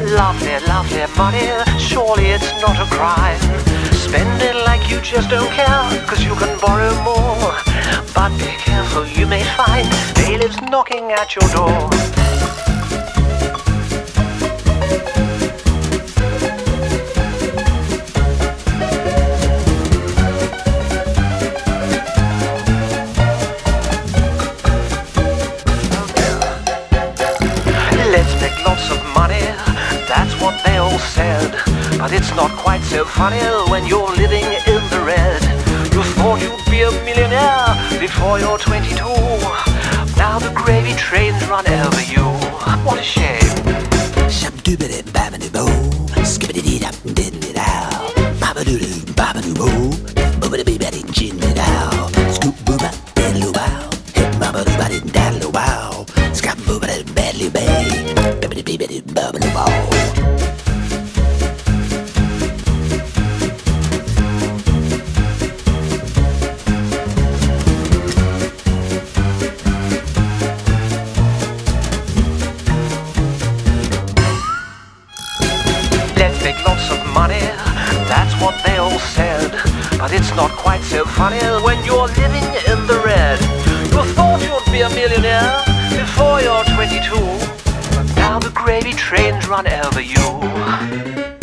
Lovely, lovely money, surely it's not a crime. Spend it like you just don't care, 'cause you can borrow more. But be careful, you may find bailiffs knocking at your door. Let's make lots of money, that's what they all said. But it's not quite so funny when you're living in the red. You thought you'd be a millionaire before you're 22. Now the gravy trains run over you. What a shame. Shabba-dooba-doo-babba-doo-bo, skibbity-dee-dap-dee-dee-dow, babba-doo-doo, babba-doo-bo, boobity-bee-ba-dee-chin-dee-dow, scoop-booba-diddle-oo-bow, hip-babba-doo-ba-dee-daddle-oo-bow, scab-booba-doo-baddle-oo-bay, bibbity-bee-ba-doo-babba-doo-bow. Let's make lots of money, that's what they all said. But it's not quite so funny when you're living in the red. You thought you'd be a millionaire before you're 22. But now the gravy trains run over you.